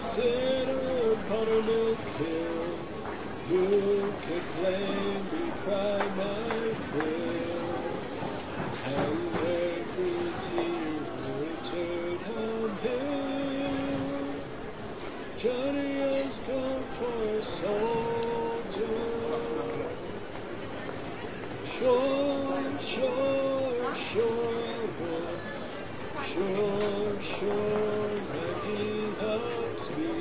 sit on Buttermilk Hill. You can blame me, cry my fill, and every tear will turn uphill. Johnny has gone for a soldier. Sure, sure, sure, sure, sure that he loves me.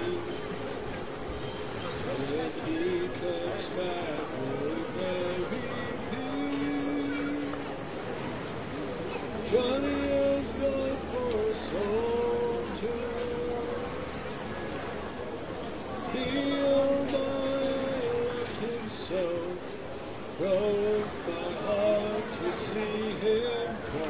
When he comes back, will marry me. Johnny has gone for a soldier. He, oh my, loved him so. Broke my heart to see him go.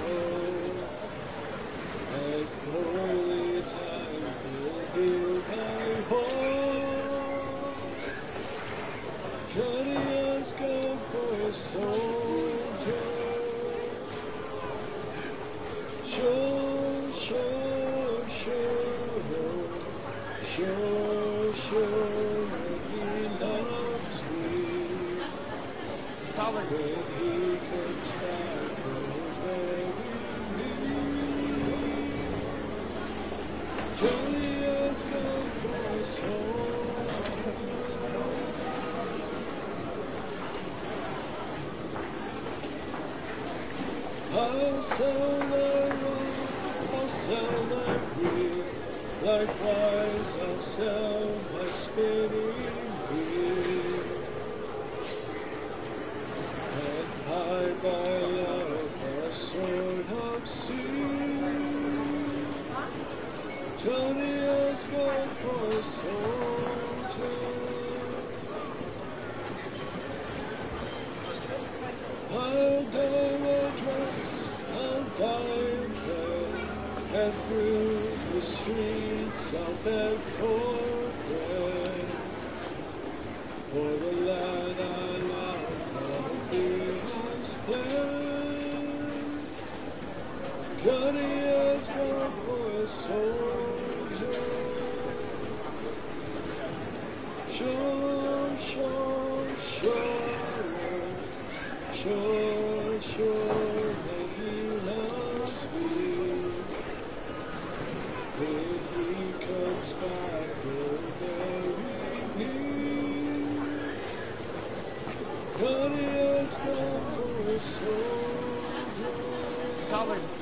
And holy time will heal my heart. Johnny has gone for a soldier. Sure, sure, sure, sure, sure that he loves me. When he comes back, will marry me. Johnny has gone for a soldier. I'll sell my rock, I'll sell my reel. Likewise, I'll sell my spinning wheel. I buy love a sword of steel. Johnny has gone for a soldier. I'll dye my dress, I'll dye in bed, and through the streets I'll beg for bread. For the lad I love, I'll be his plan. Johnny has gone for a soldier. Sure, sure, sure, sure, sure that he loves me. When he comes back, will marry me. Johnny has gone for a soldier.